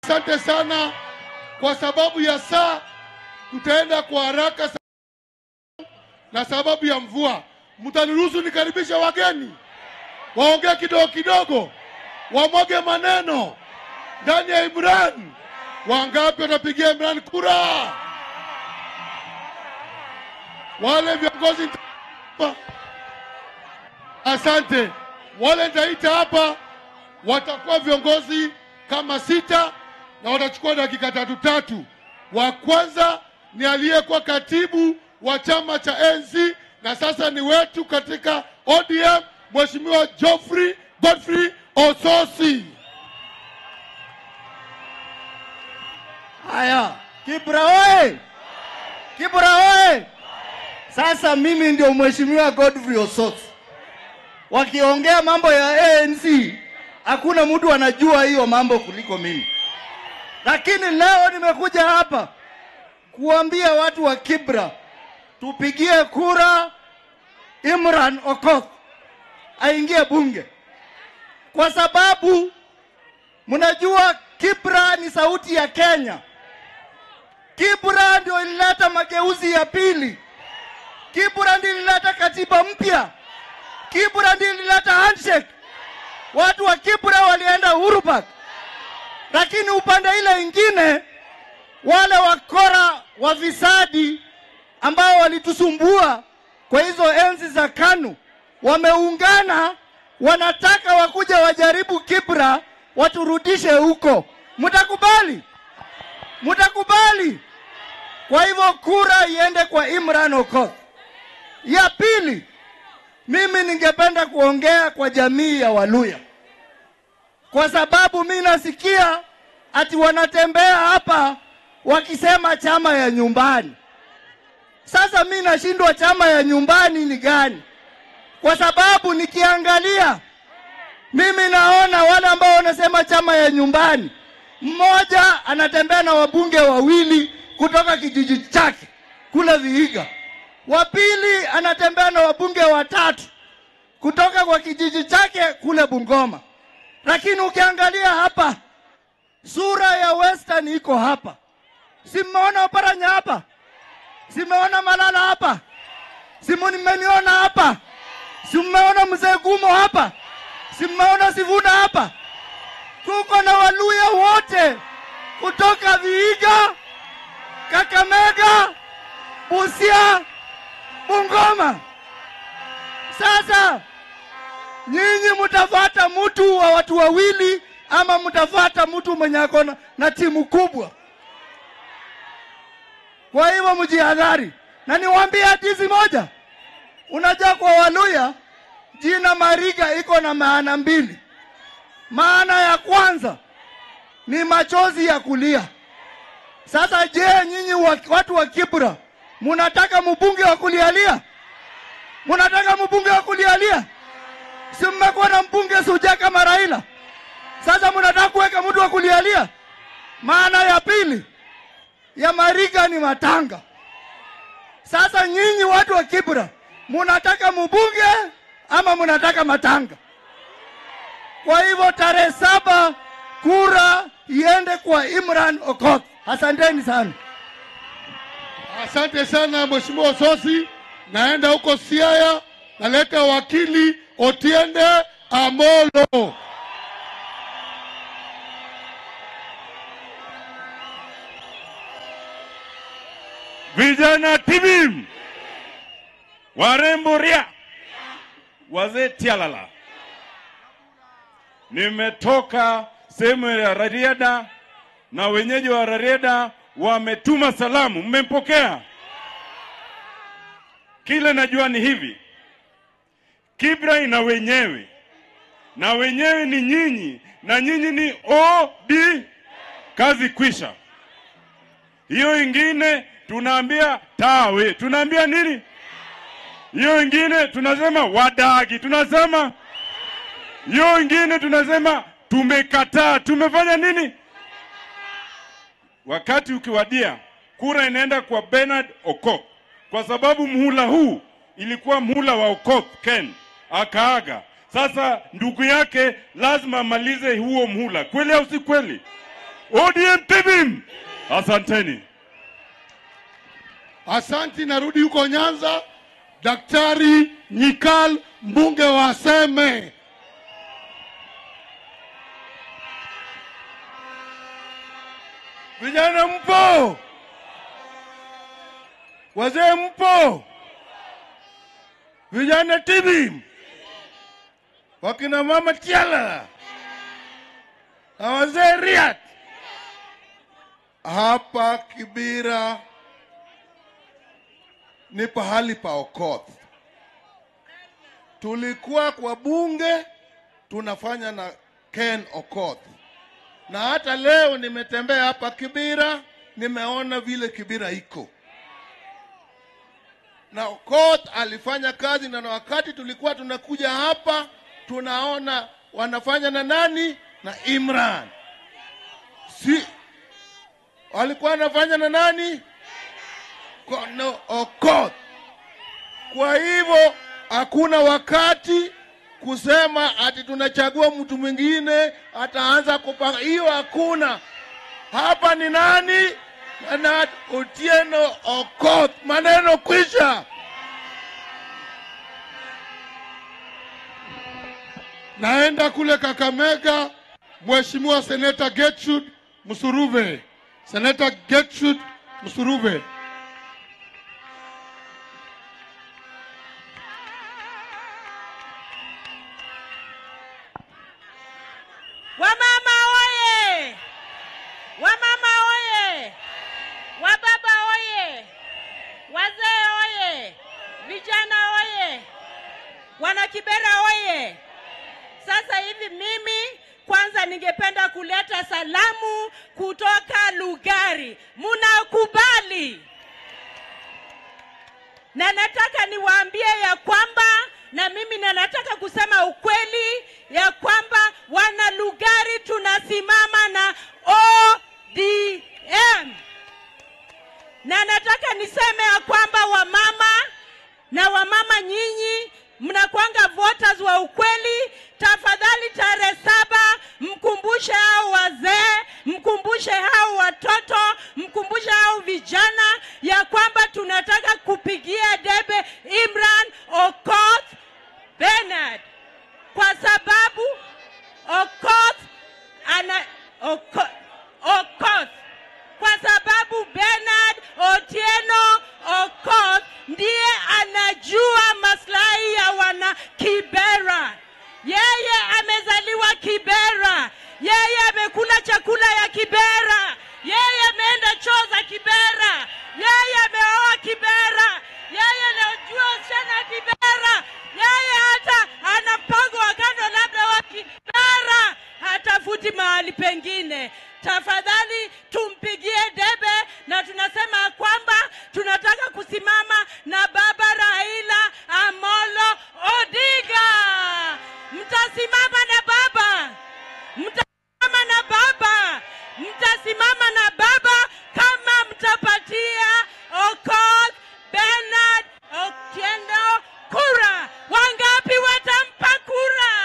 Asante sana. Kwa sababu ya saa tutaenda kwa haraka na sababu ya mvua. Mtaniruhusu nikaribisha wageni waongee kidogo kidogo, wamwage maneno ndani ya Imran. Wangapi watapigia Imran kura? Wale viongozi asante. Wale nitaita hapa watakuwa viongozi kama 6 na watachukua dakika 3. Wa kwanza ni aliyekuwa katibu wa chama cha ANC na sasa ni wetu katika ODM, Mheshimiwa Godfrey Ososi. Haya, Kibra oye! Kibra oye! Sasa mimi ndio Mheshimiwa Godfrey Ososi. Wakiongea mambo ya ANC, hakuna mtu anajua hiyo mambo kuliko mimi. Lakini leo nimekuja hapa kuambia watu wa Kibra tupigie kura Imran Okoth aingie bunge. Kwa sababu mnajua Kibra ni sauti ya Kenya. Kibra ndio ilileta mageuzi ya pili. Kibra ndio ilileta katiba mpya. Kibra ndio ilileta handshake. Watu wa Kibra walienda Uhuru Park. Lakini upande ile ingine wale wakora wafisadi ambao walitusumbua kwa hizo enzi za KANU wameungana, wanataka wakuja wajaribu Kibra waturudishe huko. Mtakubali? Mtakubali? Kwa hivyo kura iende kwa Imran Okoth. Ya pili, mimi ningependa kuongea kwa jamii ya Waluya. Kwa sababu mimi nasikia ati wanatembea hapa wakisema chama ya nyumbani. Sasa mimi nashindwa chama ya nyumbani ni gani? Kwa sababu nikiangalia mimi naona wale ambao wanasema chama ya nyumbani, mmoja anatembea na wabunge 2 kutoka kijiji chake kule Vihiga. Wa pili anatembea na wabunge 3 kutoka kwa kijiji chake kule Bungoma. Lakini ukiangalia hapa sura ya Western iko hapa. Simeona Oparanya hapa. Simeona Malala hapa. Simeniona hapa. Simeona Mzee Gumo hapa. Simeona Sivuna hapa. Tuko na Waluya wote kutoka Vihiga, Kakamega, Busia, Bungoma. Sasa nyinyi mtafuata mtu wa watu 2 ama mtafuata mtu mwenye ako na timu kubwa? Kwa hivyo mjihadhari. Na niwaambie hadithi moja. Unajua kwa Waluya jina Mariga iko na maana 2. Maana ya kwanza ni machozi ya kulia. Sasa je, nyinyi watu wa Kibra mnataka mbunge wa kulialia? Mnataka mbunge wa kulialia? Si mmekuwa na mbunge Suja kama Raila. Sasa mnataka kuweka mtu wa kulialia? Maana ya pili ya Mariga ni matanga. Sasa nyinyi watu wa Kibra mnataka mbunge ama mnataka matanga? Kwa hivyo tarehe 7 kura iende kwa Imran Okoth. Asanteni sana. Asante sana Mheshimiwa Ososi. Naenda huko Siaya, naleta wakili Otiende Amolo. Vijana tibim, warembo ria, wazee tialala. Nimetoka sehemu ya Rarieda na wenyeji wa Rarieda wametuma salamu. Mmempokea? Kile najua ni hivi. Kibra ina wenyewe. Na wenyewe ni nyinyi. Na nyinyi ni OD. Kazi kwisha. Hiyo ingine tunaambia tawe. Tunaambia nini? Hiyo ingine tunasema wadagi. Tunasema hiyo ingine tunasema tumekataa. Tumefanya nini? Wakati ukiwadia, kura inaenda kwa Bernard Okoth. Kwa sababu muhula huu ilikuwa muhula wa Okoth Ken. Akaaga. Sasa ndugu yake lazima amalize huo muhula. Kweli au si kweli? ODM TBIM. Asanteni. Asanti, narudi huko Nyanza. Daktari Nyikal, mbunge wa Seme. Vijana mpo? Wazee mpo? Vijana TBIM? Wakina mama Tiala? Na wazee Riat? Hapa Kibira ni pahali pa Okoth. Tulikuwa kwa bunge tunafanya na Ken Okoth. Na hata leo nimetembea hapa Kibira, nimeona vile Kibira iko. Na Okoth alifanya kazi, na wakati tulikuwa tunakuja hapa tunaona wanafanya na nani? Na Imran. Si walikuwa wanafanya na nani? No, Okoth. Kwa hivyo hakuna wakati kusema ati tunachagua mtu mwingine ataanza kupanga. Hiyo hakuna. Hapa ni nani? Na Otieno Okoth. Maneno kwisha. Naenda kule Kakamega, Mheshimiwa Seneta Gertrude Musuruve. Seneta Gertrude Musuruve. Wamama oye! Wamama oye! Wababa oye! Wazee oye! Vijana oye! Wanakibera oye! Sasa hivi mimi kwanza ningependa kuleta salamu kutoka Lugari. Mnakubali? Na nataka niwaambie ya kwamba na mimi nataka kusema ukweli ya kwamba wana Lugari tunasimama na ODM. Na nataka niseme ya kwamba wamama nyinyi mnakuanga voters wa ukweli. Tafadhali tarehe 7 mkumbushe hao wazee, mkumbushe hao watoto, mkumbushe hao vijana ya kwamba tunataka kupigia debe Imran Okoth Bernard, kwa sababu Okoth kwa sababu Bernard Otieno Okoth ndiye anajua maslahi ya wana Kibera. Yeye amezaliwa Kibera, yeye amekula chakula ya Kibera, yeye ameenda choo za Kibera, yeye ameoa Kibera, yeye anajua sana Kibera, yeye hata ana mpango wa kando labda wa Kibera, hatafuti mahali pengine. Tafadhali tumpigie debe, na tunasema kwamba tunataka kusimama na baba Raila Amolo Odinga. Mtasimama na baba, mtasimama na baba, mtasimama na baba kama mtapatia Okoth Bernard Otieno kura. Wangapi watampa kura?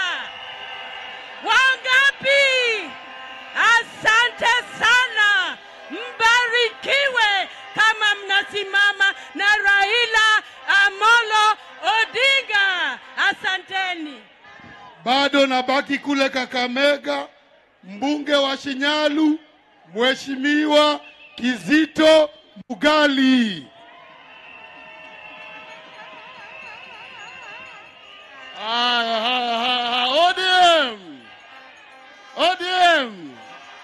Wangapi? Asante sana, mbarikiwe kama mnasimama na Raila Amolo Odinga. Asanteni. Bado nabaki kule Kakamega, mbunge wa Shinyalu, Mheshimiwa Kizito Mugali. ODM! ODM!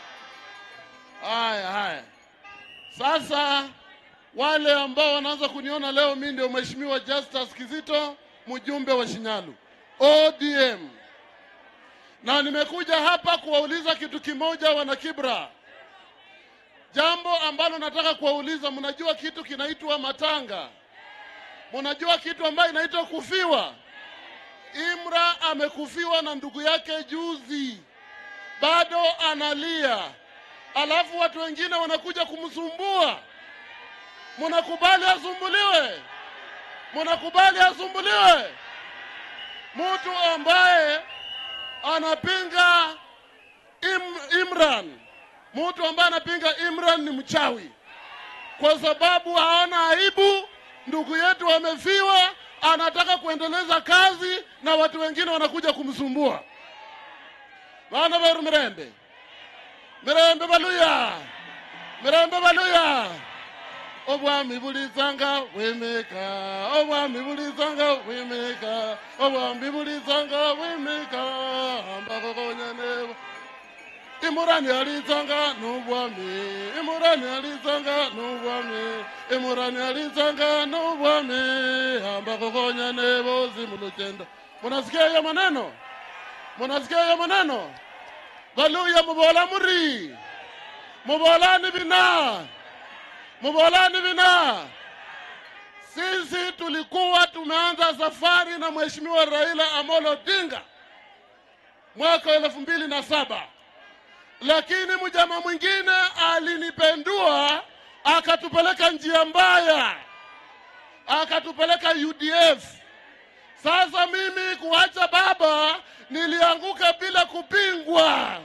Haya. Sasa wale ambao wanaanza kuniona leo, mimi ndio Mheshimiwa Justus Kizito, mjumbe wa Shinyalu, ODM. Na nimekuja hapa kuwauliza kitu kimoja, wana Kibra. Jambo ambalo nataka kuwauliza, mnajua kitu kinaitwa matanga? Mnajua kitu ambayo inaitwa kufiwa? Imra amekufiwa na ndugu yake juzi, bado analia, alafu watu wengine wanakuja kumsumbua. Mnakubali asumbuliwe? Mnakubali asumbuliwe? Mtu ambaye anapinga Imran, Mtu ambaye anapinga Imran ni mchawi, kwa sababu haona aibu. Ndugu yetu wamefiwa, anataka kuendeleza kazi na watu wengine wanakuja kumsumbua. Bana beru Mirembe, Mirembe baluya, Mirembe baluya. Obwami bulizanga wemeka, obwami bulizanga wemeka, obwami bulizanga wemeka, ambako konyane. Imurani alizanga n'ubwami, Imurani alizanga n'ubwami, Imurani alizanga n'ubwami, ambako konyane bozi mulugendo. Munasikia hiyo maneno? Munasikia hiyo maneno? Baluya mubola muri, mubolani bina, mubolani bina. Sisi tulikuwa tumeanza safari na Mheshimiwa Raila Amolo Odinga mwaka 2007. Lakini mjama mwingine alinipendua, akatupeleka njia mbaya, akatupeleka UDF. Sasa mimi kuacha baba nilianguka bila kupingwa.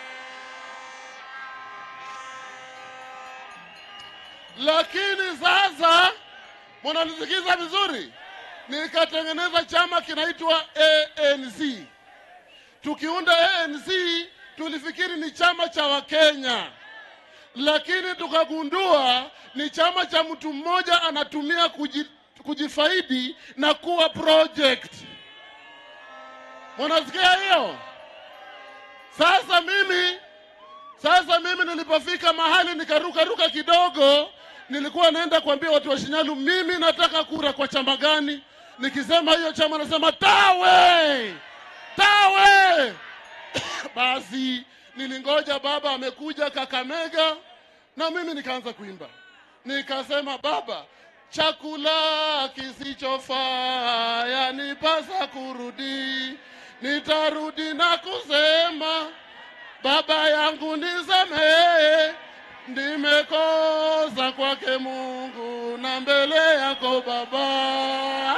Lakini sasa mnanisikiza vizuri, nikatengeneza chama kinaitwa ANC. Tukiunda ANC tulifikiri ni chama cha Wakenya, lakini tukagundua ni chama cha mtu mmoja anatumia kujifaidi na kuwa project. Mnasikia hiyo? Sasa mimi nilipofika mahali nikaruka kidogo, nilikuwa naenda kuambia watu wa Shinyalu mimi nataka kura kwa chama gani. Nikisema hiyo chama nasema tawe. Basi nilingoja baba amekuja Kakamega na mimi nikaanza kuimba. Nikasema baba, chakula kisichofaa yanipasa kurudi. Nitarudi na kusema baba yangu nisamehe, nimekosa kwake Mungu na mbele yako baba.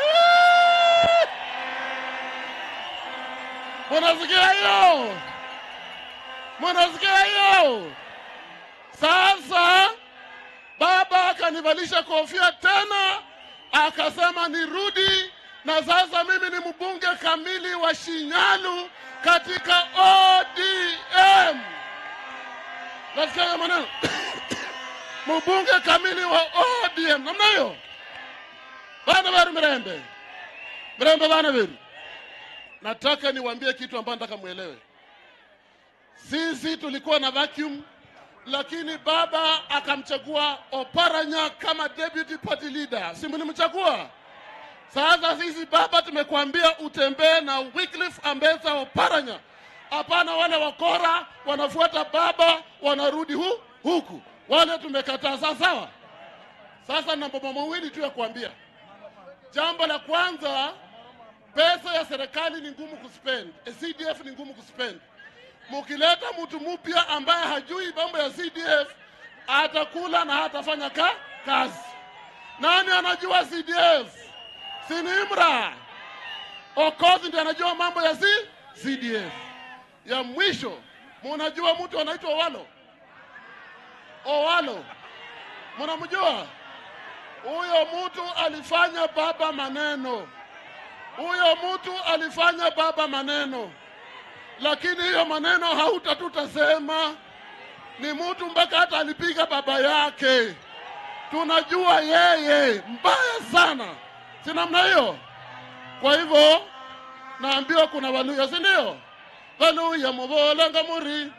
Mnasikia hiyo? Mnasikia hiyo? Sasa baba akanivalisha kofia tena, akasema nirudi, na sasa mimi ni mbunge kamili wa Shinyalu katika ODM. Nasikia maneno? Mbunge kamili wa ODM. Namna hiyo? Bana beru Mirembe. Mirembe bana beru. Nataka niwaambie kitu ambacho nataka muelewe. Sisi tulikuwa na vacuum, lakini baba akamchagua Oparanya kama deputy party leader. Si mlimchagua? Sasa sisi baba tumekuambia utembee na Wycliffe Ambetsa Oparanya. Hapana wale wakora wanafuata baba wanarudi huku. Wale tumekataa. Sawa? Sasa na mambo mawili tu ya kuambia. Jambo la kwanza, pesa ya serikali ni ngumu kuspend. CDF ni ngumu kuspend. Mukileta mtu mpya ambaye hajui mambo ya CDF, atakula na hatafanya kazi. Nani anajua CDF? Sinimra. Okoth ndiye anajua mambo ya CDF. Ya mwisho, mnajua mtu anaitwa Owalo. Mnamjua? Huyo mtu alifanya baba maneno. Lakini hiyo maneno hautatutasema. Ni mtu mpaka hata alipiga baba yake. Tunajua yeye mbaya sana. Si namna hiyo? Kwa hivyo naambiwa kuna Waluya, si ndio? Waluya mubola ngamuri.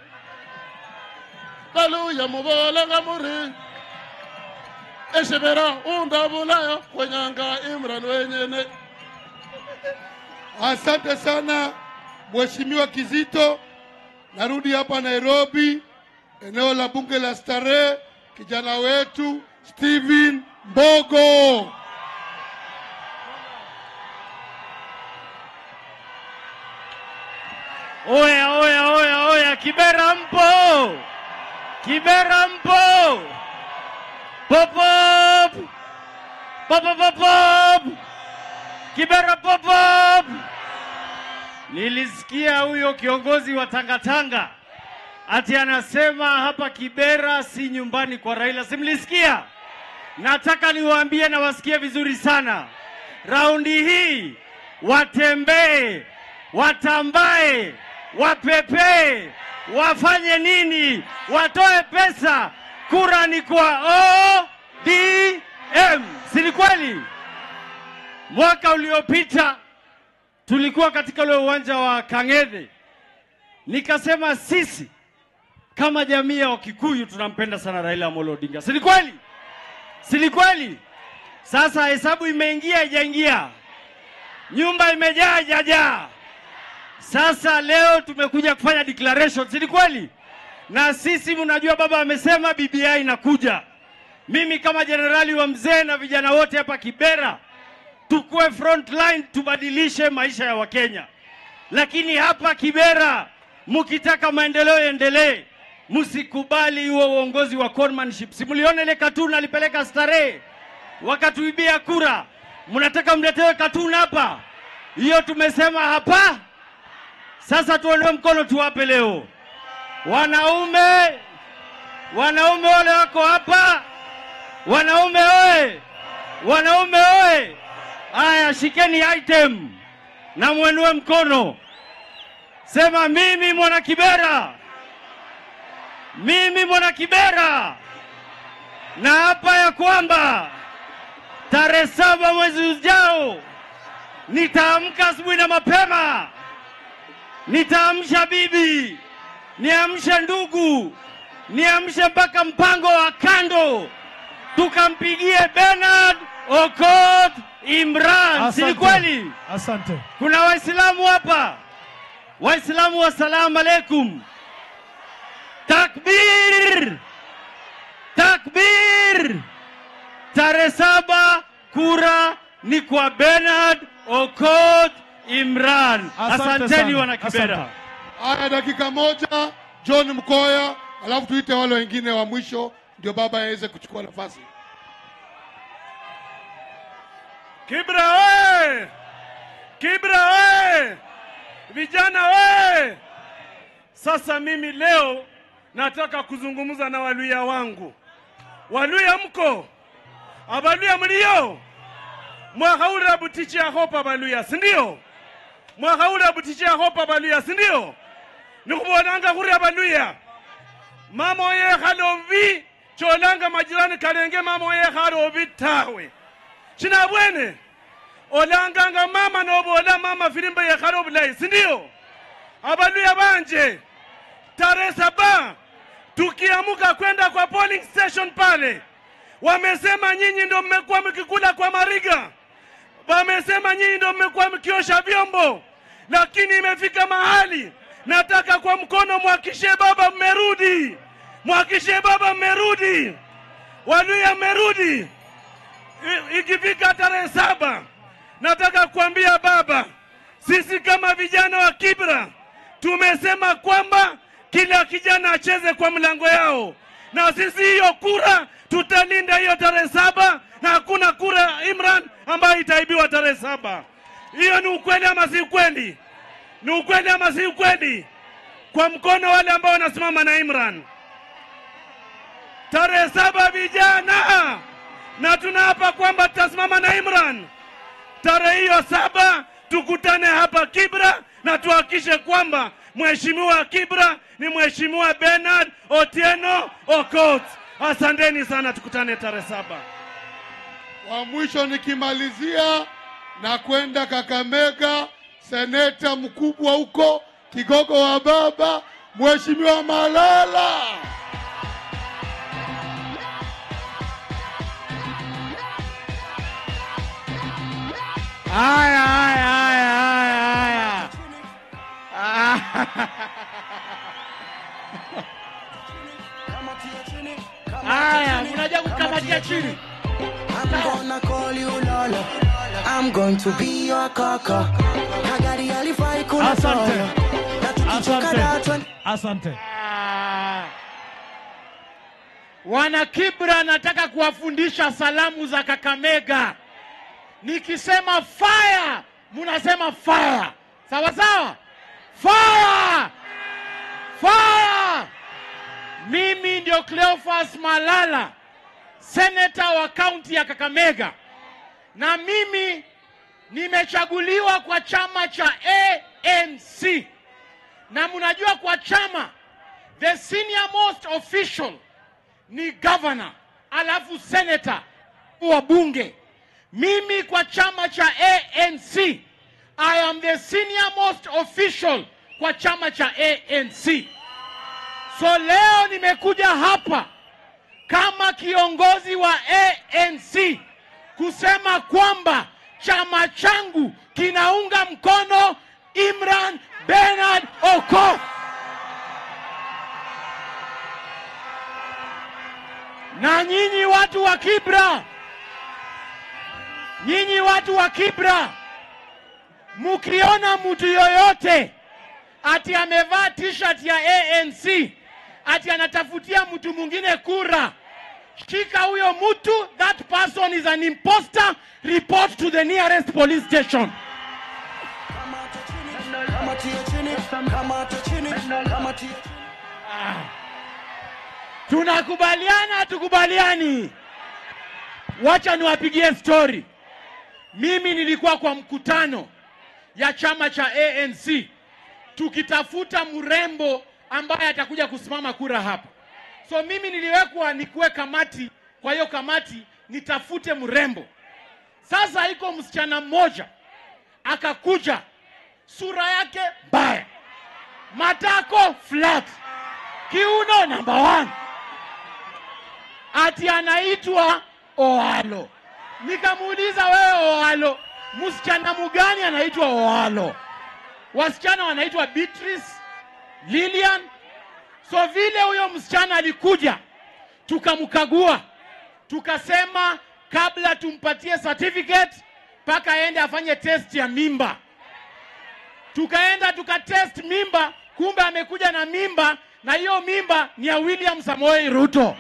Waluya mubola ngamuri. Eshebera undabulayo kwenyanga Imran wenyene. Asante sana Mheshimiwa Kizito. Narudi hapa Nairobi, eneo la bunge la Starehe, kijana wetu Stephen Mbogo. Oya, Kibera mpo! Pop! Kibera pop! Nilisikia huyo kiongozi wa Tangatanga ati anasema hapa Kibera si nyumbani kwa Raila. Simlisikia? Nataka niwaambie na wasikie vizuri sana. Raundi hii watembee, watambae, wapepee, wafanye nini, watoe pesa, kura ni kwa ODM. Si kweli? Mwaka uliopita tulikuwa katika ule uwanja wa Kang'ethe. Nikasema sisi kama jamii ya Wakikuyu tunampenda sana Raila Amolo Odinga. Si kweli? Si kweli? Sasa hesabu imeingia haijaingia? Nyumba imejaa hajajaa? Sasa leo tumekuja kufanya declaration. Si kweli? Na sisi mnajua baba amesema BBI inakuja. Mimi kama jenerali wa mzee na vijana wote hapa Kibera tukue front line, tubadilishe maisha ya Wakenya. Lakini hapa Kibera mkitaka maendeleo yaendelee, msikubali huo uongozi wa conmanship. Simulione ile cartoon alipeleka Starehe wakatuibia kura. Mnataka mletewe cartoon hapa? Hiyo tumesema hapa. Sasa tuondoe mkono tuwape leo. Wanaume wale wako hapa. Wanaume oe! Wanaume oe! Aya, shikeni item na mwenue mkono. Sema mimi mwana Kibera. Mimi mwana Kibera. Na hapa ya kwamba tarehe 7 mwezi ujao nitaamka asubuhi na mapema. Nitaamsha bibi, niamshe ndugu, niamshe mpaka mpango wa kando. Tukampigie Bernard Okot Imran. Si kweli? Asante. Kuna Waislamu hapa. Waislamu, assalamu alaikum. Takbir! Takbir! Tarehe 7 kura ni kwa Bernard Okot Imran. Asanteni wana Kibera. Haya, dakika moja John Mkoya, alafu tuite wale wengine wa mwisho ndio baba aweze kuchukua nafasi. Kibra we! Kibra we! Vijana we! Sasa mimi leo nataka kuzungumza na Waluya wangu. Waluya mko? Abaluya mlio? Mwahaura butichia hopa Baluya, sindio? Mwahaura butichia hopa Baluya, sindio? Nikubonanga huri Baluya. Mama ye halovi, cholanga majirani kalenge mama ye halovi tawe. China bwene? Olanganga mama nobola mama filimba ye halovi, sindio? Abaluya banje, tarehe 7 tukiamuka kwenda kwa polling station pale, wamesema nyinyi ndio mmekuwa mkikula kwa mariga, wamesema nyinyi ndio mmekuwa mkiosha vyombo, lakini imefika mahali nataka kwa mkono mwakishe baba mmerudi, mwakishe baba mmerudi, Waluya mmerudi. Ikifika tarehe 7 nataka kuambia baba, sisi kama vijana wa Kibra tumesema kwamba kila kijana acheze kwa mlango yao, na sisi hiyo kura tutalinda hiyo tarehe 7, na hakuna kura Imran ambayo itaibiwa tarehe 7. Hiyo ni ukweli ama si ukweli? Ni ukweli ama si ukweli? Kwa mkono wale ambao wanasimama na Imran. Tarehe 7 vijana, na tunaapa kwamba tutasimama na Imran. Tarehe hiyo 7 tukutane hapa Kibra na tuhakikishe kwamba mheshimiwa Kibra ni mheshimiwa Bernard Otieno Okot. Asanteni sana, tukutane tarehe 7. Wa mwisho nikimalizia na kwenda Kakamega, seneta mkubwa huko, kigogo wa baba, mheshimiwa Malala. Haya. Haya, mnajua kukamatia chini. I'm gonna call you Lola. I'm going to be your kaka. Kagari alifai kuna Asante. Asante. Asante. Wana Kibra, nataka kuwafundisha salamu za Kakamega. Nikisema fire, mnasema fire. Sawa sawa? Fire! Fire! Mimi ndio Cleophas Malala, seneta wa kaunti ya Kakamega, na mimi nimechaguliwa kwa chama cha ANC. Na mnajua kwa chama the senior most official ni governor, alafu senator wa bunge. Mimi kwa chama cha ANC, I am the senior most official kwa chama cha ANC. So leo nimekuja hapa kama kiongozi wa ANC kusema kwamba chama changu kinaunga mkono Imran Bernard Okoth. Na nyinyi watu wa Kibra, mukiona mtu yoyote ati amevaa t-shirt ya ANC ati anatafutia mtu mwingine kura, shika huyo mtu. That person is an imposter. Report to the nearest police station. Tunakubaliana, tukubaliani? Wacha niwapigie story. Mimi nilikuwa kwa mkutano ya chama cha ANC tukitafuta mrembo ambaye atakuja kusimama kura hapa. So mimi niliwekwa nikuwe kamati, kwa hiyo kamati nitafute mrembo. Sasa iko msichana mmoja akakuja, sura yake mbaya, matako flat, kiuno number 1, ati anaitwa Oalo. Nikamuuliza, wewe Oalo, msichana mgani anaitwa Oalo? Wasichana wanaitwa Beatrice, Lilian. So vile huyo msichana alikuja, tukamkagua, tukasema kabla tumpatie certificate paka aende afanye test ya mimba. Tukaenda tukatest mimba, kumbe amekuja na mimba, na hiyo mimba ni ya William Samoei Ruto.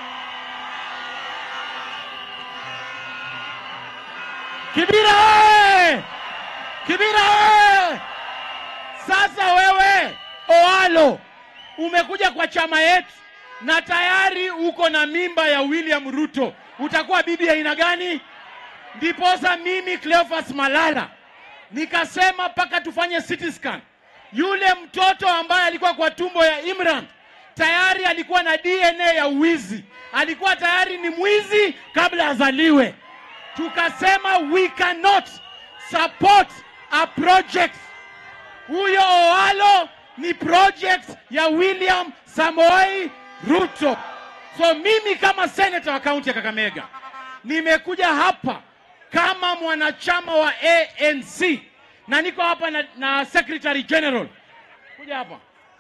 Kibira! Kibira! Sasa wewe Oalo umekuja kwa chama yetu na tayari uko na mimba ya William Ruto. Utakuwa bibi ya aina gani? Ndiposa mimi Cleophas Malala nikasema paka tufanye CT scan. Yule mtoto ambaye alikuwa kwa tumbo ya Imran tayari alikuwa na DNA ya uwizi. Alikuwa tayari ni mwizi kabla azaliwe. Tukasema we cannot support a project. Huyo Oalo ni project ya William Samoei Ruto. So mimi kama senator wa kaunti ya Kakamega nimekuja hapa kama mwanachama wa ANC na niko hapa na Secretary General. Kuja hapa.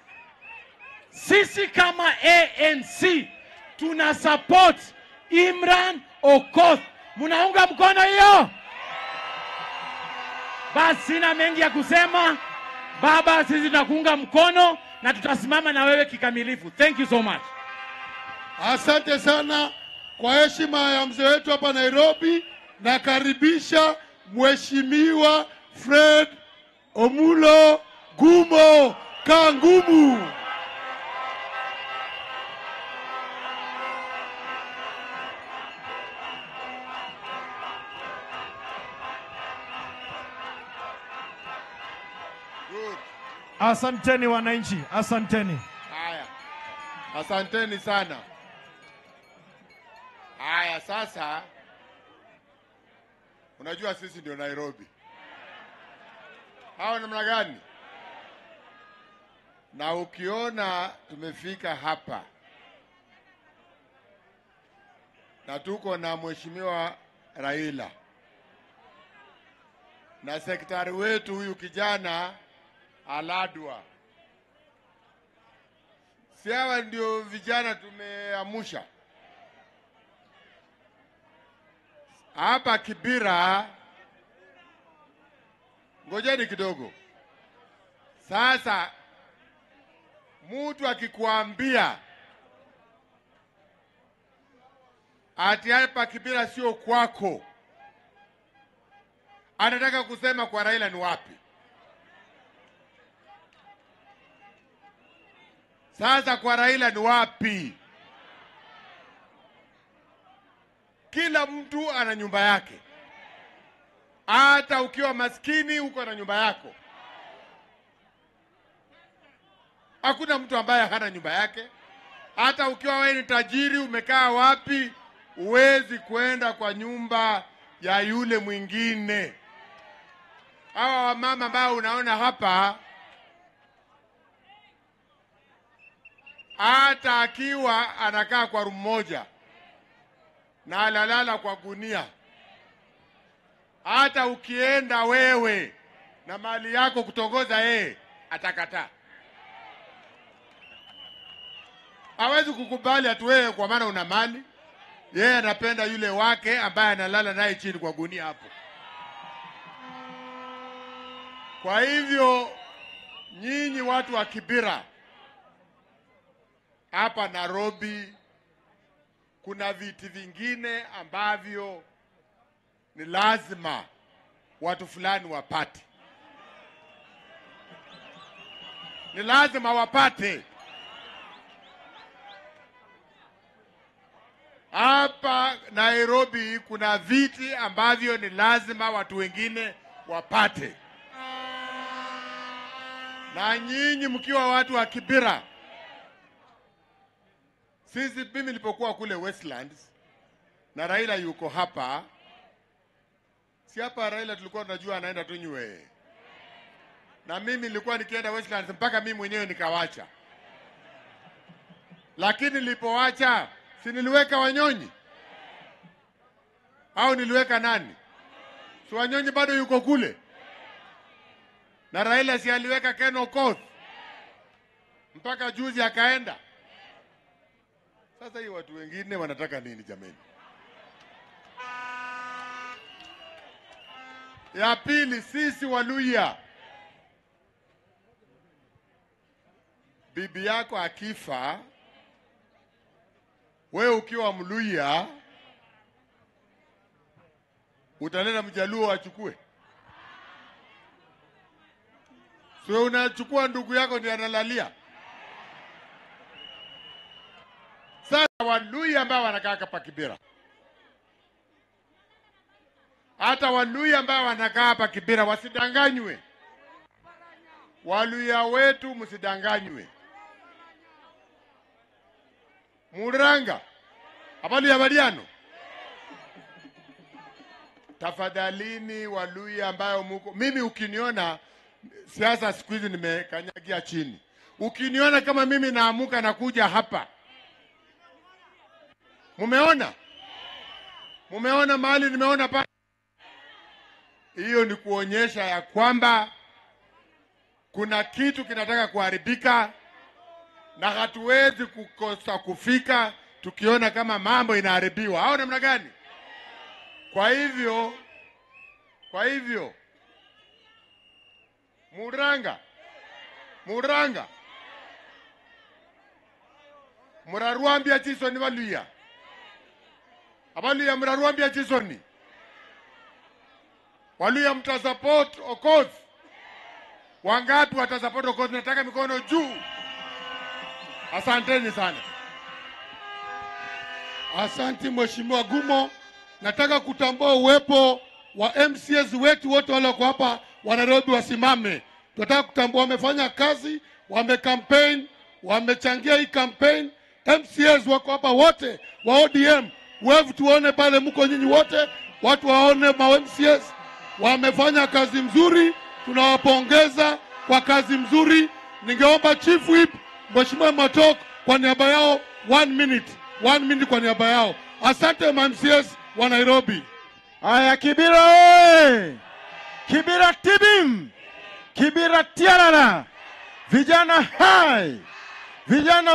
Sisi kama ANC tuna support Imran Okoth. Munaunga mkono hiyo? Basi sina mengi ya kusema. Baba, sisi tunakuunga mkono na tutasimama na wewe kikamilifu. Thank you so much. Asante sana. Kwa heshima ya mzee wetu hapa Nairobi, nakaribisha Mheshimiwa Fred Omulo Gumo Kangumu. Asanteni wananchi, asanteni. Haya, asanteni sana. Haya, sasa unajua sisi ndio Nairobi. Hawa namna gani? Na ukiona tumefika hapa na tuko na Mheshimiwa Raila na sekretari wetu huyu kijana Aladwa, si hawa ndio vijana tumeamusha hapa Kibira. Ngojeni kidogo. Sasa mtu akikuambia ati hapa Kibira sio kwako, anataka kusema kwa Raila ni wapi? Sasa kwa Raila ni wapi? Kila mtu ana nyumba yake. Hata ukiwa maskini uko na nyumba yako. Hakuna mtu ambaye hana nyumba yake. Hata ukiwa wewe ni tajiri umekaa wapi, huwezi kwenda kwa nyumba ya yule mwingine. Hawa wamama ambao unaona hapa, hata akiwa anakaa kwa room moja na alalala kwa gunia, hata ukienda wewe na mali yako kutongoza yeye, atakataa. Hawezi kukubali ati wewe kwa maana una mali, yeye anapenda yule wake ambaye analala naye chini kwa gunia hapo. Kwa hivyo nyinyi watu wa Kibera, hapa Nairobi kuna viti vingine ambavyo ni lazima watu fulani wapate. Ni lazima wapate. Hapa Nairobi kuna viti ambavyo ni lazima watu wengine wapate. Na nyinyi mkiwa watu wa Kibera, mimi nilipokuwa kule Westlands na Raila yuko hapa, si hapa Raila tulikuwa tunajua anaenda tu nywe. Na mimi nilikuwa nikienda Westlands mpaka mimi mwenyewe nikawacha. Lakini nilipowacha, si niliweka Wanyonyi? Au niliweka nani? Si Wanyonyi bado yuko kule? Na Raila si aliweka Ken Okoth? Mpaka juzi akaenda. Sasa hii watu wengine wanataka nini jameni? Ya pili, sisi Waluhya, bibi yako akifa, wewe ukiwa Mluhya utaleta Mjaluo achukue? Sio unachukua ndugu yako ndiye analalia? Sasa Waluhya ambao wanakaa hapa Kibera, hata Waluhya ambao wanakaa hapa Kibera wasidanganywe. Waluhya wetu msidanganywe. Muranga, habari ya Bariano, tafadhalini Waluhya ambayo muko, mimi ukiniona siasa siku hizi nimekanyagia chini. Ukiniona kama mimi naamuka na kuja hapa, mumeona mahali nimeona pa, hiyo ni kuonyesha ya kwamba kuna kitu kinataka kuharibika, na hatuwezi kukosa kufika tukiona kama mambo inaharibiwa au namna gani. Kwa hivyo Muranga murarwambia chisoni Waluhya, Abaluhya murarwambia chisoni. Waluhya mtasupport Okoth? Wangapi watasupport Okoth? Nataka mikono juu. Asanteni sana. Asante Mheshimiwa Gumo. Nataka kutambua uwepo wa MCS wetu wote wale wako hapa wa Nairobi wasimame. Tunataka kutambua wamefanya kazi, wamekampaign, wamechangia hii campaign. MCS wako hapa wote wa ODM. Wewe tuone pale mko nyinyi wote, watu waone ma MCS wamefanya kazi mzuri, tunawapongeza kwa kazi mzuri. Ningeomba Chief Whip Mheshimiwa Matok kwa niaba yao 1 minute kwa niaba yao. Asante MCS wa Nairobi. Aya, Kibera oye! Kibera tibim! Kibera tiarara! Vijana hai! Vijana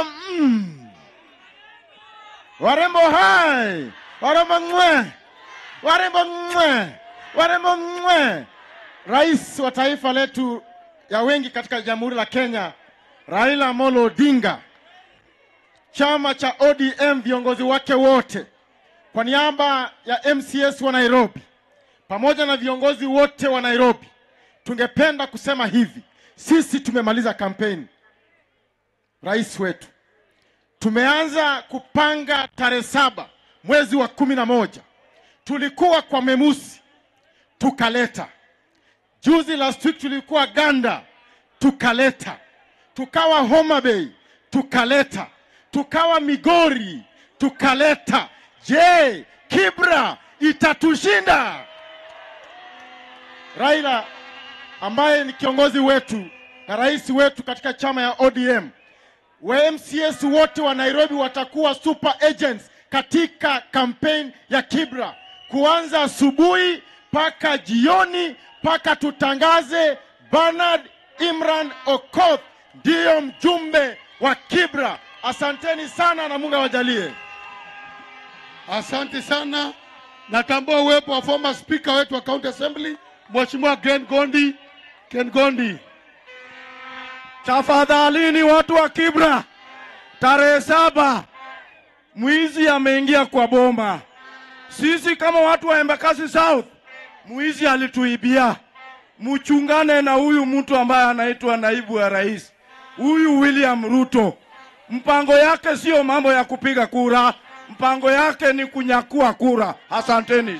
warembo hai! Warembo mwe! Warembo mwe! Warembo mwe! Rais wa taifa letu ya wengi katika Jamhuri la Kenya, Raila Amolo Odinga, chama cha ODM, viongozi wake wote, kwa niaba ya MCS wa Nairobi pamoja na viongozi wote wa Nairobi, tungependa kusema hivi: sisi tumemaliza kampeni. rais wetu. Tumeanza kupanga tarehe 7 mwezi wa 11. Tulikuwa kwa Memusi, tukaleta. Juzi last week tulikuwa Ganda, tukaleta. Tukawa Homa Bay, tukaleta. Tukawa Migori, tukaleta. Je, Kibra itatushinda? Raila ambaye ni kiongozi wetu na rais wetu katika chama ya ODM, MCS wote wa Nairobi watakuwa super agents katika campaign ya Kibra, kuanza asubuhi mpaka jioni, mpaka tutangaze Bernard Imran Okoth ndiyo mjumbe wa Kibra. Asanteni sana na Mungu awajalie. Asante sana. Natambua uwepo wa former speaker wetu wa County Assembly, Mheshimiwa Ken Gondi. Tafadhalini watu wa Kibra, tarehe 7 mwizi ameingia kwa boma. Sisi kama watu wa Embakasi South, mwizi alituibia. Mchungane na huyu mtu ambaye anaitwa naibu wa rais, huyu William Ruto. Mpango yake sio mambo ya kupiga kura, mpango yake ni kunyakua kura. Asanteni.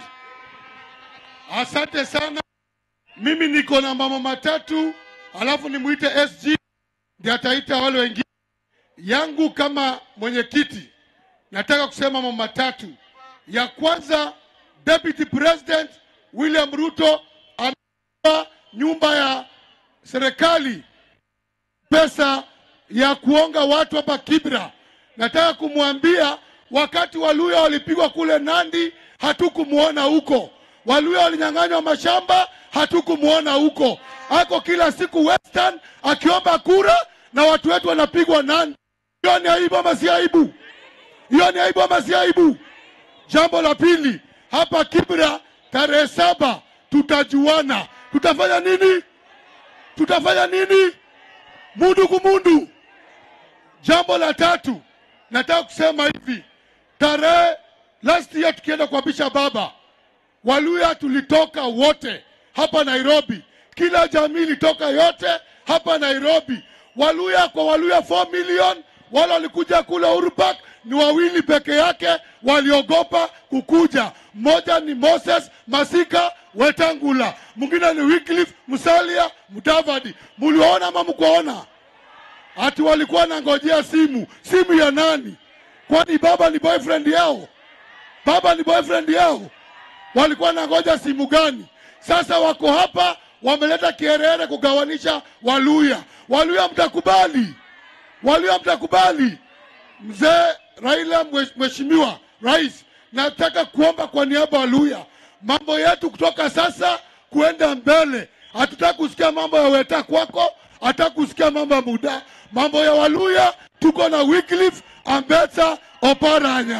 Asante sana. Mimi niko na mambo matatu, alafu nimuite SG ndiye ataita wale wengine. Yangu kama mwenyekiti nataka kusema mambo matatu. Ya kwanza, Deputy President William Ruto ametoa nyumba ya serikali pesa ya kuonga watu hapa Kibra. Nataka kumwambia wakati Waluya walipigwa kule Nandi, hatukumuona huko. Waluya walinyang'anywa mashamba, hatukumuona huko. Ako kila siku Western akiomba kura na watu wetu wanapigwa Nandi. Hiyo ni aibu ama si aibu? Hiyo ni aibu ama si aibu? Jambo la pili, hapa Kibra tarehe 7 tutajuana. Tutafanya nini? Tutafanya nini? Mundu kumundu. Jambo la tatu, nataka kusema hivi. Tarehe last year tukienda kuapisha baba, Waluya tulitoka wote hapa Nairobi. Kila jamii ilitoka yote hapa Nairobi. Waluya kwa Waluya 4 million, wala walikuja kula Uhuru Park ni 2 peke yake waliogopa kukuja. Mmoja ni Moses Masika Wetangula, mwingine ni Wycliffe Musalia Mudavadi. Muliona ama mkuona? Ati walikuwa nangojea simu. Simu ya nani? Kwani baba ni boyfriend yao? Baba ni boyfriend yao? Walikuwa nangoja simu gani? Sasa wako hapa wameleta kierere kugawanisha Waluya. Waluya mtakubali? Waluya mtakubali? Mzee Raila, Mheshimiwa Rais, nataka kuomba kwa niaba ya Waluya, mambo yetu kutoka sasa kuenda mbele. Hatutaki kusikia mambo ya Weta kwako, hatutaki kusikia mambo ya Muda. Mambo ya Waluya tuko na Wycliffe Ambetsa Oparanya.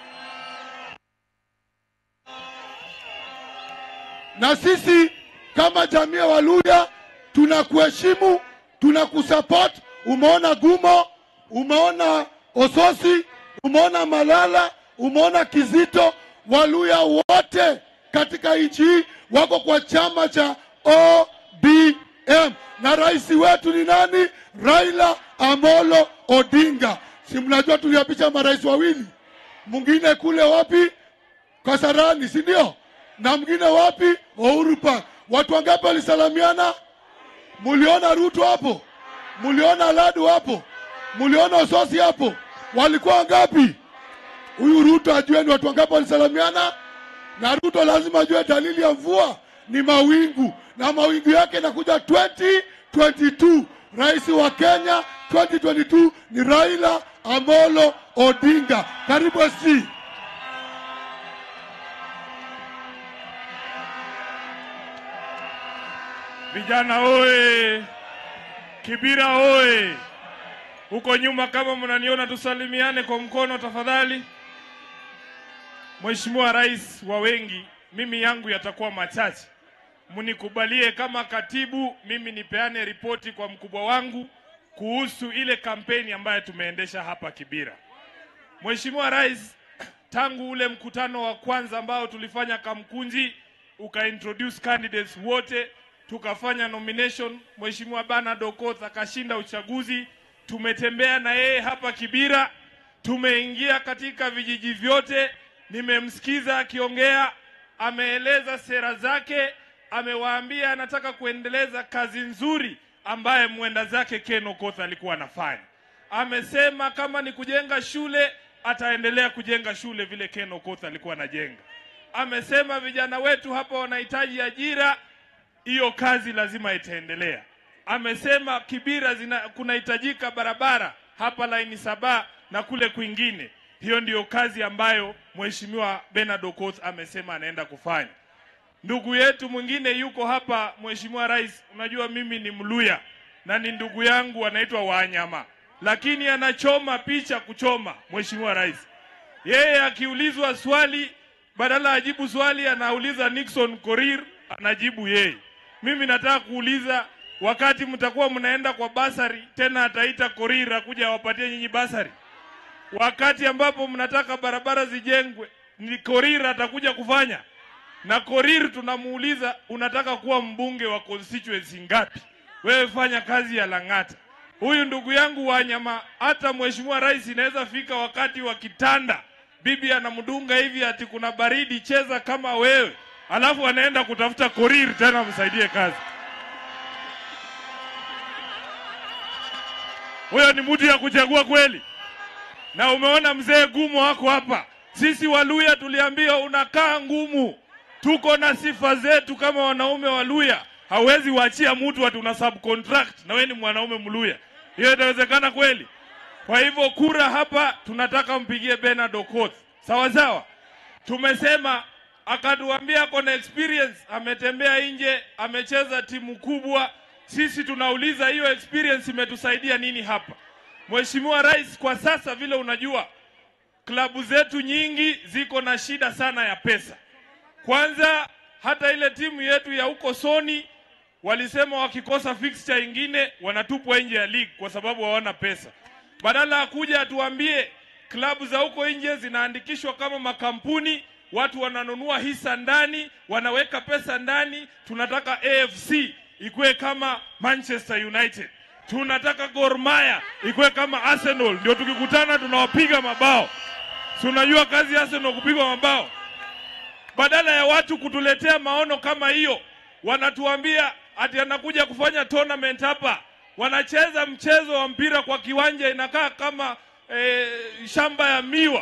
Na sisi kama jamii ya Waluya tunakuheshimu, tunakusupport. Umeona Gumo, umeona Ososi, umeona Malala, umeona Kizito. Waluya wote katika nchi hii wako kwa chama cha ODM. Na rais wetu ni nani? Raila Amolo Odinga. Si mnajua tuliapisha marais wawili? Mwingine kule wapi? Kasarani, si ndio? Na mwingine wapi? Uhuru Park. Watu wangapi walisalamiana? Muliona Ruto hapo? Muliona Ladu hapo? Muliona Ososi hapo? Walikuwa ngapi? Huyu Ruto ajue ni watu wangapi walisalamiana. Na Ruto lazima ajue dalili ya mvua ni mawingu, na mawingu yake inakuja 2022. Rais wa Kenya 2022 ni Raila Amolo Odinga. Karibu SG. Vijana oe! Kibira oe! Huko nyuma kama mnaniona tusalimiane kwa mkono tafadhali. Mheshimiwa Rais wa wengi, mimi yangu yatakuwa machache. Munikubalie kama katibu mimi nipeane ripoti kwa mkubwa wangu kuhusu ile kampeni ambayo tumeendesha hapa Kibira. Mheshimiwa Rais, tangu ule mkutano wa kwanza ambao tulifanya Kamkunji, ukaintroduce candidates wote, tukafanya nomination, Mheshimiwa Bernard Okoth akashinda uchaguzi, Tumetembea na yeye hapa Kibira, tumeingia katika vijiji vyote, nimemsikiza akiongea, ameeleza sera zake, amewaambia anataka kuendeleza kazi nzuri ambaye mwenda zake Ken Okoth alikuwa anafanya. Amesema kama ni kujenga shule, ataendelea kujenga shule vile Ken Okoth alikuwa anajenga. Amesema vijana wetu hapa wanahitaji ajira, hiyo kazi lazima itaendelea. Amesema Kibira kunahitajika barabara hapa laini 7 na kule kwingine. Hiyo ndiyo kazi ambayo Mheshimiwa Bernard Okoth amesema anaenda kufanya. Ndugu yetu mwingine yuko hapa, Mheshimiwa Rais, unajua mimi ni Mluya na ni ndugu yangu anaitwa Wanyama, lakini anachoma picha kuchoma. Mheshimiwa Rais, yeye akiulizwa swali, badala ajibu swali anauliza Nixon Korir, anajibu yeye. Mimi nataka kuuliza, wakati mtakuwa mnaenda kwa basari, tena ataita Korir akuja awapatie nyinyi basari? Wakati ambapo mnataka barabara zijengwe, ni Korir atakuja kufanya? Na Korir tunamuuliza, unataka kuwa mbunge wa constituency ngapi? Wewe fanya kazi ya Lang'ata. Huyu ndugu yangu Wanyama, hata Mheshimiwa Rais inaweza fika wakati wa kitanda, bibi anamdunga hivi ati kuna baridi, cheza kama wewe, alafu anaenda kutafuta Korir tena msaidie kazi. Huyo ni mtu ya kuchagua kweli? Na umeona mzee Gumo wako hapa. Sisi Waluya tuliambiwa unakaa ngumu. Tuko na sifa zetu kama wanaume Waluya. Hawezi waachia mtu watu una subcontract na wewe ni mwanaume Mluya. Hiyo itawezekana kweli? Kwa hivyo kura hapa tunataka mpigie Bernard Okoth. Sawa sawa? Tumesema, akatuambia kuna experience, ametembea nje, amecheza timu kubwa. Sisi tunauliza hiyo experience imetusaidia nini hapa? Mheshimiwa Rais, kwa sasa vile unajua, klabu zetu nyingi ziko na shida sana ya pesa. Kwanza hata ile timu yetu ya huko Sony walisema wakikosa fixture ingine wanatupwa nje ya league kwa sababu hawana pesa. Badala ya kuja atuambie klabu za huko nje zinaandikishwa kama makampuni, watu wananunua hisa ndani, wanaweka pesa ndani. Tunataka AFC ikuwe kama Manchester United. Tunataka Gor Mahia ikuwe kama Arsenal, ndio tukikutana tunawapiga mabao. Si unajua kazi ya Arsenal kupigwa mabao? Badala ya watu kutuletea maono kama hiyo, wanatuambia ati anakuja kufanya tournament hapa. Wanacheza mchezo wa mpira kwa kiwanja inakaa kama shamba ya miwa.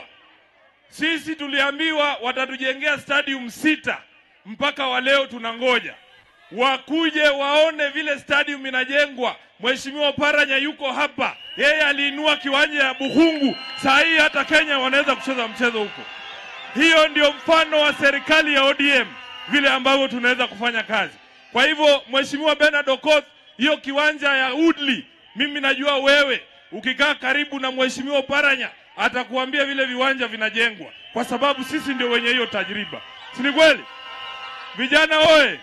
Sisi tuliambiwa watatujengea stadium 6, mpaka wa leo tunangoja wakuje waone vile stadium inajengwa. Mheshimiwa Paranya yuko hapa, yeye aliinua kiwanja ya Bukhungu. Saa hii hata Kenya wanaweza kucheza mchezo huko. Hiyo ndio mfano wa serikali ya ODM, vile ambavyo tunaweza kufanya kazi. Kwa hivyo Mheshimiwa Bernard Okoth, hiyo kiwanja ya Woodley, mimi najua wewe ukikaa karibu na Mheshimiwa Paranya atakuambia vile viwanja vinajengwa, kwa sababu sisi ndio wenye hiyo tajriba. Si ni kweli? Vijana oe!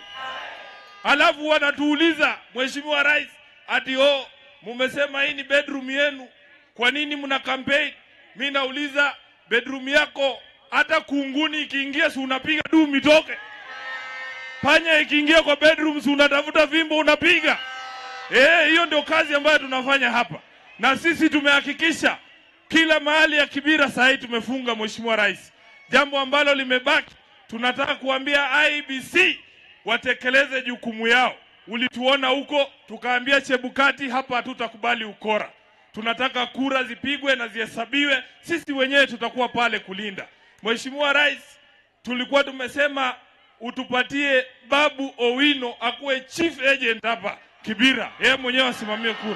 Alafu wanatuuliza, Mheshimiwa Rais, ati mumesema hii ni bedroom yenu, kwa nini mna campaign? Mimi nauliza, bedroom yako hata kunguni ikiingia si unapiga dumi toke? Panya ikiingia kwa bedroom si unatafuta fimbo unapiga? Hiyo ndio kazi ambayo tunafanya hapa. Na sisi tumehakikisha kila mahali ya Kibira sahi tumefunga, Mheshimiwa Rais. Jambo ambalo limebaki, tunataka kuambia IEBC watekeleze jukumu yao. Ulituona huko tukaambia Chebukati, hapa hatutakubali ukora. Tunataka kura zipigwe na zihesabiwe, sisi wenyewe tutakuwa pale kulinda. Mheshimiwa Rais, tulikuwa tumesema utupatie Babu Owino akuwe chief agent hapa Kibira, yeye mwenyewe asimamie kura.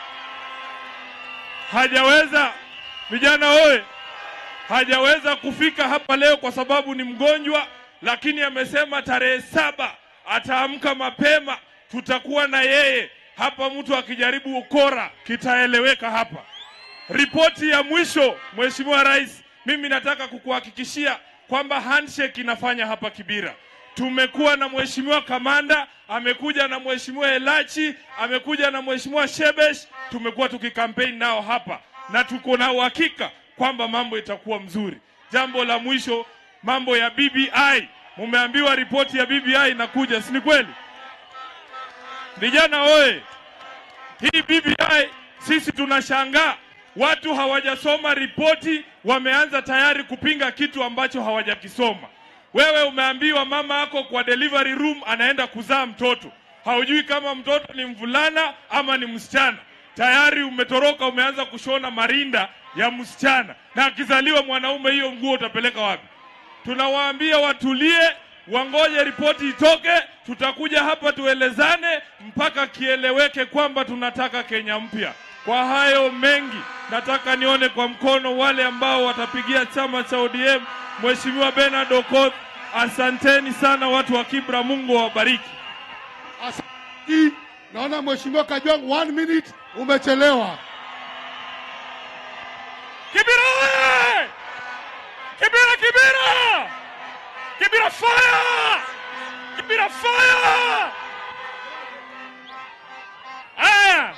Hajaweza. Vijana oe! Hajaweza kufika hapa leo kwa sababu ni mgonjwa, lakini amesema tarehe 7 ataamka mapema, tutakuwa na yeye hapa. Mtu akijaribu ukora kitaeleweka hapa. Ripoti ya mwisho, Mheshimiwa Rais, mimi nataka kukuhakikishia kwamba handshake inafanya hapa Kibira. Tumekuwa na Mheshimiwa Kamanda, amekuja na Mheshimiwa Elachi, amekuja na Mheshimiwa Shebesh, tumekuwa tukikampeni nao hapa na tuko na uhakika kwamba mambo itakuwa mzuri. Jambo la mwisho, mambo ya BBI. Mumeambiwa ripoti ya BBI inakuja, si ni kweli? Vijana oe! Hii BBI Sisi tunashangaa watu hawajasoma ripoti, wameanza tayari kupinga kitu ambacho hawajakisoma. Wewe umeambiwa mama yako kwa delivery room anaenda kuzaa mtoto, haujui kama mtoto ni mvulana ama ni msichana. Tayari umetoroka, umeanza kushona marinda ya msichana, na akizaliwa mwanaume hiyo nguo utapeleka wapi? Tunawaambia watulie, wangoje ripoti itoke, tutakuja hapa tuelezane mpaka kieleweke kwamba tunataka Kenya mpya. Kwa hayo mengi, nataka nione kwa mkono wale ambao watapigia chama cha ODM Mheshimiwa Bernard Okoth. Asanteni sana watu wa Kibra, Mungu awabariki. Asante. Naona Mheshimiwa Kajwang 1 minute umechelewa. Kibira! Kibira, Kibira! Kibira fire! Kibira fire! Aya!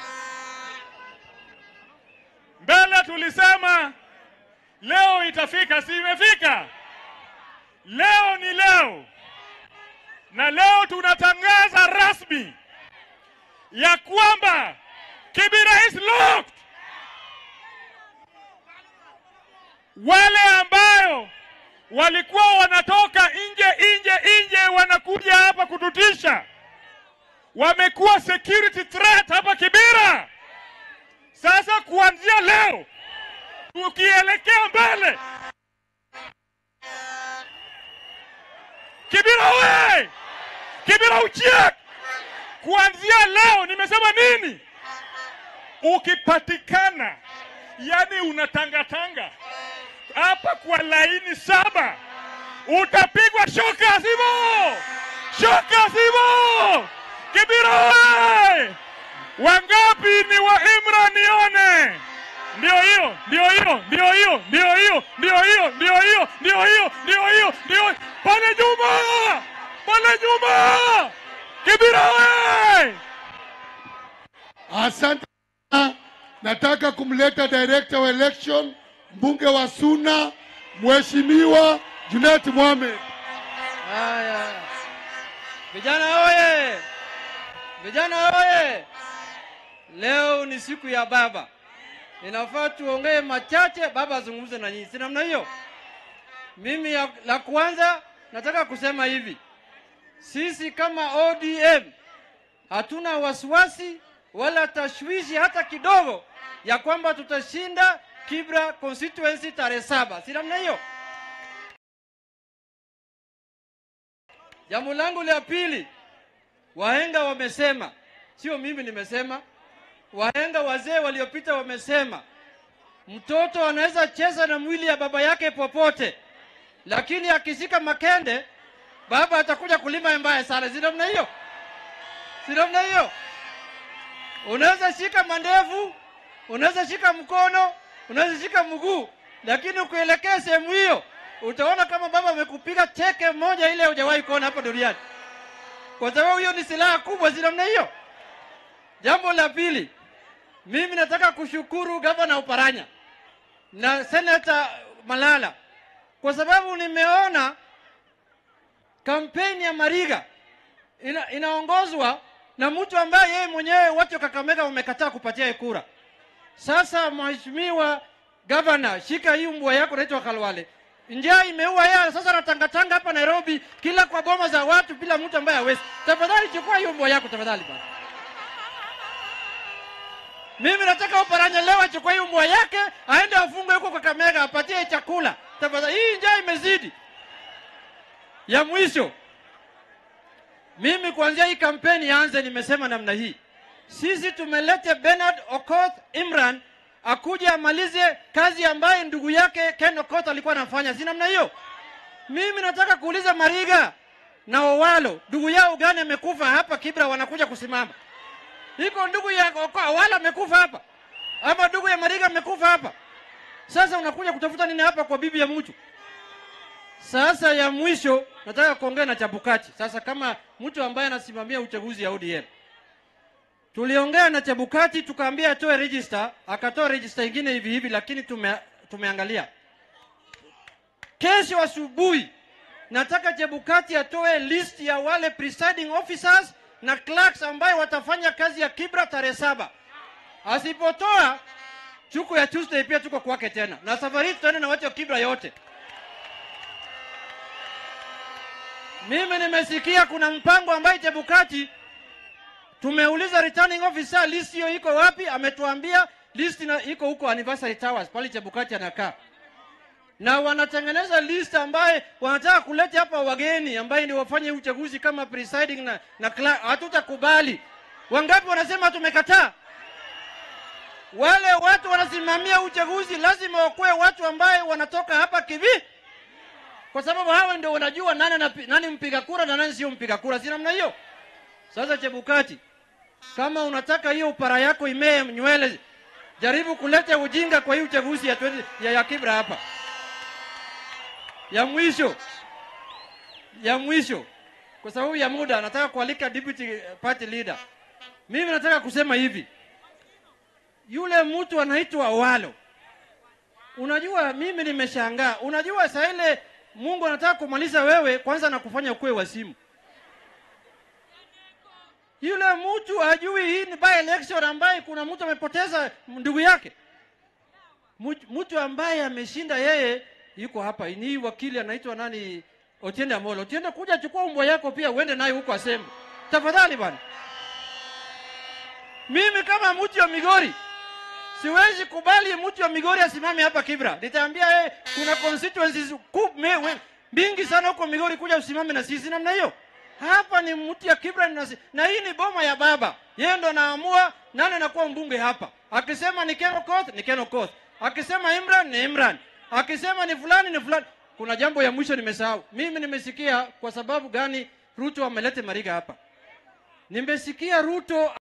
Mbele tulisema leo itafika, si imefika? Leo ni leo. Na leo tunatangaza rasmi ya kwamba Kibira is locked. Wale ambayo walikuwa wanatoka nje wanakuja hapa kututisha, wamekuwa security threat hapa Kibira. Sasa kuanzia leo tukielekea mbele, Kibira we! Kibira uchiek! Kuanzia leo nimesema nini? Ukipatikana, yani unatangatanga hapa kwa laini 7, utapigwa shoka sivyo? Shoka sivyo? Kibira we! Wangapi ni wa Imra nione? Ndio hiyo, ndio hiyo, ndio hiyo, ndio hiyo, ndio hiyo, ndio hiyo, ndio hiyo, ndio hiyo, ndio pale Juma! Pale Juma! Kibira we! Asante. Nataka kumleta director wa election, mbunge wa Suna, Mheshimiwa Junet Mohamed. Haya. Vijana oye! Vijana oye! Leo ni siku ya baba. Inafaa tuongee machache, baba azungumze na nyinyi. Si namna hiyo? Mimi la kwanza nataka kusema hivi. Sisi kama ODM hatuna wasiwasi wala tashwishi hata kidogo ya kwamba tutashinda Kibra constituency tarehe 7. Si namna hiyo? Jambo langu la pili, wahenga wamesema, sio mimi nimesema, wahenga wazee waliopita wamesema, mtoto anaweza cheza na mwili ya baba yake popote, lakini akishika makende baba atakuja kulima mbaya sana. Si namna hiyo? Si namna hiyo? Unaweza shika mandevu, unaweza shika mkono, unaweza shika mguu, lakini ukielekea sehemu hiyo utaona kama baba amekupiga teke moja ile hujawahi kuona hapa duniani. Kwa sababu hiyo ni silaha kubwa. Si namna hiyo? Jambo la pili, mimi nataka kushukuru Gavana Oparanya na Senator Malala kwa sababu nimeona kampeni ya Mariga inaongozwa na mtu ambaye yeye mwenyewe watu wa Kakamega wamekataa kupatia kura. Sasa Mheshimiwa Governor, shika hii mbwa yako inaitwa Khalwale. Njaa imeua yeye, sasa anatangatanga hapa Nairobi kila kwa boma za watu bila mtu ambaye hawezi. Tafadhali chukua hiyo mbwa yako tafadhali bana. Mimi nataka Oparanya leo achukue hiyo mbwa yake aende afunge huko kwa Kakamega apatie chakula. Tafadhali, hii njaa imezidi. Ya mwisho, mimi kuanzia hii kampeni yaanze nimesema namna hii. Sisi tumelete Bernard Okoth Imran akuja amalize kazi ambaye ndugu yake Ken Okoth alikuwa anafanya. Si namna hiyo? Mimi nataka kuuliza Mariga na Owalo, ndugu yao gani amekufa hapa Kibra wanakuja kusimama? Iko ndugu ya Owalo amekufa hapa? Ama ndugu ya Mariga amekufa hapa? Sasa unakuja kutafuta nini hapa kwa bibi ya mtu? Sasa ya mwisho nataka kuongea na Chebukati. Sasa kama mtu ambaye anasimamia uchaguzi ya ODM. Tuliongea na Chebukati tukaambia atoe register, akatoa register nyingine hivi hivi, lakini tumeangalia. Kesho asubuhi nataka Chebukati atoe list ya wale presiding officers na clerks ambaye watafanya kazi ya Kibra tarehe 7. Asipotoa chuku ya Tuesday pia tuko kwake tena, na safari hii tutaenda na watu wa Kibra yote. Mimi nimesikia kuna mpango ambaye Chebukati, tumeuliza returning officer list hiyo iko wapi, ametuambia list iko huko Anniversary Towers pale Chebukati anakaa. Na wanatengeneza list ambaye wanataka kuleta hapa wageni ambaye ni wafanye uchaguzi kama presiding na hatutakubali. Wangapi wanasema tumekataa? Wale watu wanasimamia uchaguzi lazima wakuwe watu ambaye wanatoka hapa kivi, kwa sababu hao ndio wanajua nani mpiga kura na nani sio mpiga kura. Si namna hiyo? Sasa Chebukati, kama unataka hiyo upara yako imee nywele, jaribu kuleta ujinga kwa hii uchaguzi ya Kibra hapa. Ya mwisho kwa sababu ya muda nataka kualika deputy party leader. Mimi nataka kusema hivi, yule mtu anaitwa Walo, unajua mimi nimeshangaa. Unajua saa ile Mungu anataka kumaliza wewe kwanza na kufanya ukue wasimu. Yule mtu ajui hii ni by election ambaye kuna mtu amepoteza ndugu yake. Mtu ambaye ameshinda yeye yuko hapa. Ni wakili anaitwa nani? Otiende Amolo. Otiende, kuja chukua umbo yako pia uende naye huko Asembo. Tafadhali bwana. Mimi kama mtu wa Migori siwezi kubali mtu wa Migori asimame hapa Kibra. Nitaambia kuna constituencies mingi sana huko Migori kuja usimame na sisi namna hiyo. Hapa ni mtu ya Kibra na hii ni boma ya baba. Yeye ndo anaamua nani anakuwa mbunge hapa. Akisema ni Ken Okoth, ni Ken Okoth. Akisema Imran, ni Imran. Akisema ni fulani, ni fulani. Kuna jambo ya mwisho nimesahau. Mimi nimesikia kwa sababu gani Ruto amelete Mariga hapa. Nimesikia Ruto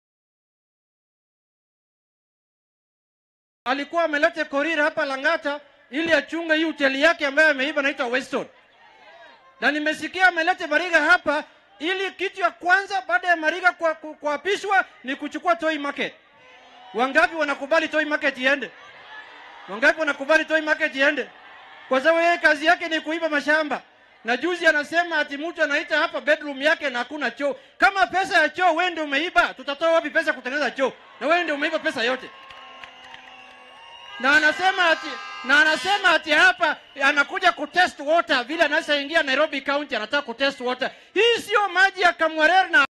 alikuwa amelete Korir hapa Langata ili achunge hii hoteli yake ambayo ameiba naitwa Weston. Na nimesikia amelete Mariga hapa ili kitu ya kwanza baada ya Mariga kuapishwa ni kuchukua Toy Market. Wangapi wanakubali Toy Market iende? Wangapi wanakubali Toy Market iende? Kwa sababu yeye kazi yake ni kuiba mashamba. Na juzi anasema ati mtu anaita hapa bedroom yake na hakuna choo. Kama pesa ya choo wewe ndio umeiba, tutatoa wapi pesa kutengeneza choo? Na wewe ndio umeiba pesa yote. Na anasema ati hapa anakuja kutest water vile anaingia Nairobi County anataka kutest water. Hii sio maji ya Kamwarer na